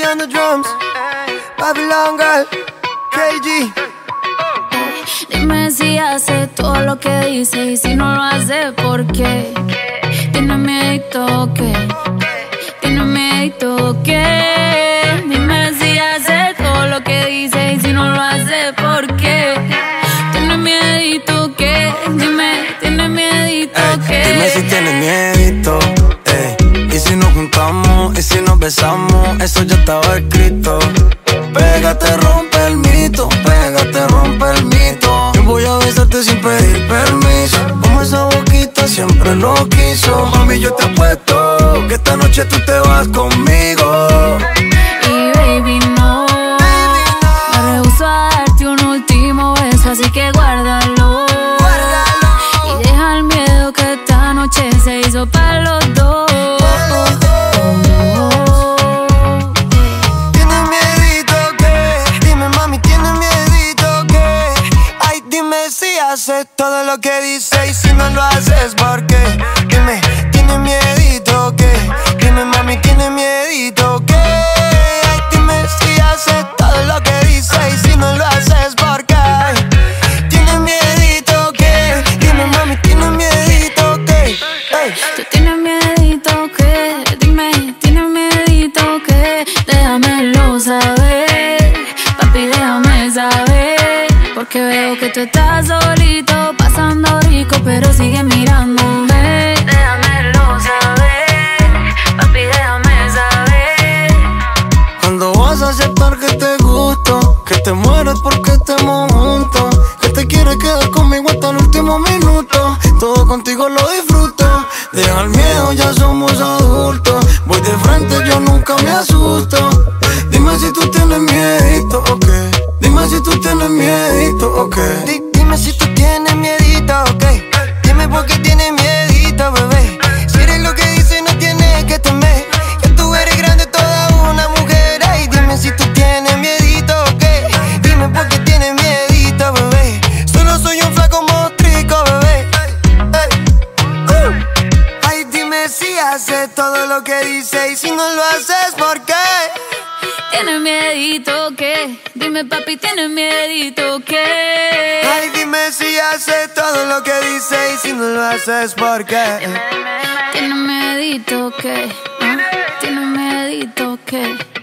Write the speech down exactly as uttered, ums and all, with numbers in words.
on the drums, Babylon Girl, K G. Dime si hace todo lo que dice y si no lo hace, ¿por qué? Tiene miedo que, tiene miedo que. Dime si hace todo lo que dice y si no lo hace, ¿por qué? Tiene miedo que, dime, tiene miedo que. Dime si tienes miedito, ey. Y si nos juntamos, y si nos besamos, eso ya estaba escrito. Pégate, rompe el mito, pégate, rompe el mito. Yo voy a besarte sin pedir permiso, como esa boquita siempre lo quiso. Mami, yo te apuesto que esta noche tú te vas conmigo. Y baby, no, me rehuso a darte un último beso, así que guárdalo. Y deja el miedo que esta noche se hizo para los dos. Haces todo lo que dice y si no lo haces, ¿por qué? Dime, ¿tienes miedito qué? Dime, mami, ¿tienes miedito qué? Ay, dime si haces todo lo que dice y si no lo haces, ¿por qué? ¿Tienes miedito qué? Dime, mami, ¿tienes miedito qué? Hey. Tú tienes miedito qué, dime, ¿tienes miedito qué? Déjamelo saber, papi, déjame saber. Porque veo que tú estás solito, pasando rico, pero sigue mirándome. Déjamelo saber, papi, déjame saber. ¿Cuándo vas a aceptar que te gusto? Que te mueres porque estemos juntos, que te quieres quedar conmigo hasta el último minuto. Todo contigo lo disfruto. Deja el miedo, ya somos adultos. Voy de frente, yo nunca me asusto. Dime si tú tienes miedito o qué. Dime si tú tienes miedito, ok. D Dime si tú tienes miedito, ok. Dime por qué tienes miedito, bebé. Si eres lo que dices, no tienes que temer. Ya tú eres grande, toda una mujer. Ay, dime si tú tienes miedito, ok. Dime por qué tienes miedito, bebé. Solo soy un flaco mostrico, bebé. Ay, uh. Ay, dime si haces todo lo que dices y si no lo haces, ¿por qué? ¿Tienes miedito qué? Dime, papi, ¿tienes miedito qué? Ay, dime si haces todo lo que dice y si no lo haces, ¿por qué? ¿Tienes miedito qué? ¿Ah? ¿Tienes miedito qué?